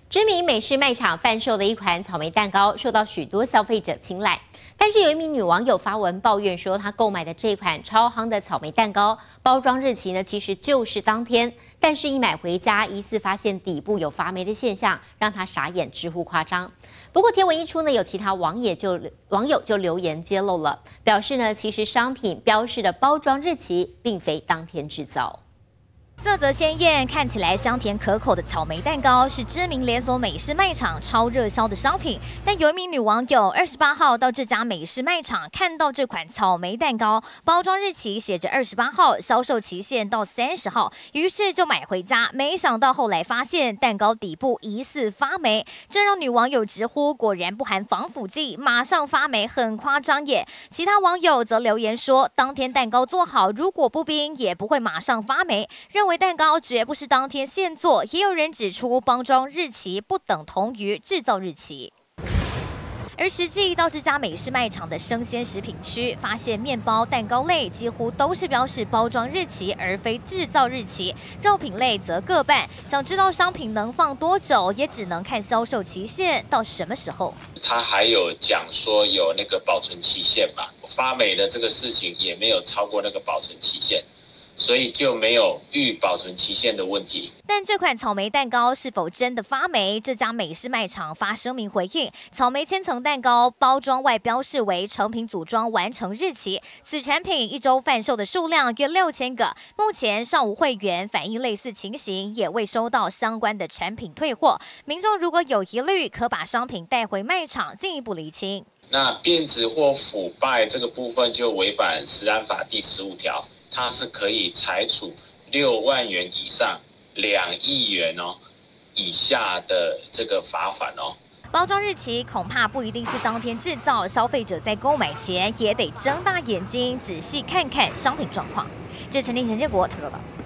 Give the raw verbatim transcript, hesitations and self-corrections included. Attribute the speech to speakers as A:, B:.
A: 知名美式卖场贩售的一款草莓蛋糕受到许多消费者青睐，但是有一名女网友发文抱怨说，她购买的这款超夯的草莓蛋糕包装日期呢其实就是当天，但是一买回家疑似发现底部有发霉的现象，让她傻眼，直呼夸张。不过贴文一出呢，有其他网友就网友就留言揭露了，表示呢其实商品标示的包装日期并非当天制造。
B: 色泽鲜艳，看起来香甜可口的草莓蛋糕是知名连锁美式卖场超热销的商品。但有一名女网友二十八号到这家美式卖场，看到这款草莓蛋糕包装日期写着二十八号，销售期限到三十号，于是就买回家。没想到后来发现蛋糕底部疑似发霉，这让女网友直呼果然不含防腐剂，马上发霉，很夸张耶。其他网友则留言说，当天蛋糕做好，如果不冰也不会马上发霉，认为 蛋糕绝不是当天现做，也有人指出包装日期不等同于制造日期。而实际到这家美式卖场的生鲜食品区，发现面包、蛋糕类几乎都是标示包装日期，而非制造日期；肉品类则各半。想知道商品能放多久，也只能看销售期限到什么时候。
C: 他还有讲说有那个保存期限嘛，发霉的这个事情也没有超过那个保存期限。 所以就没有预保存期限的问题。
B: 但这款草莓蛋糕是否真的发霉？这家美式卖场发声明回应：草莓千层蛋糕包装外标示为成品组装完成日期，此产品一周贩售的数量约六千个，目前尚无会员反映类似情形，也未收到相关的产品退货。民众如果有疑虑，可把商品带回卖场进一步厘清。
C: 那变质或腐败这个部分就违反食安法第十五条。 它是可以裁处六万元以上两亿元哦以下的这个罚款哦。
B: 包装日期恐怕不一定是当天制造，消费者在购买前也得睁大眼睛仔细看看商品状况。这是陈立贤结果，台北报道。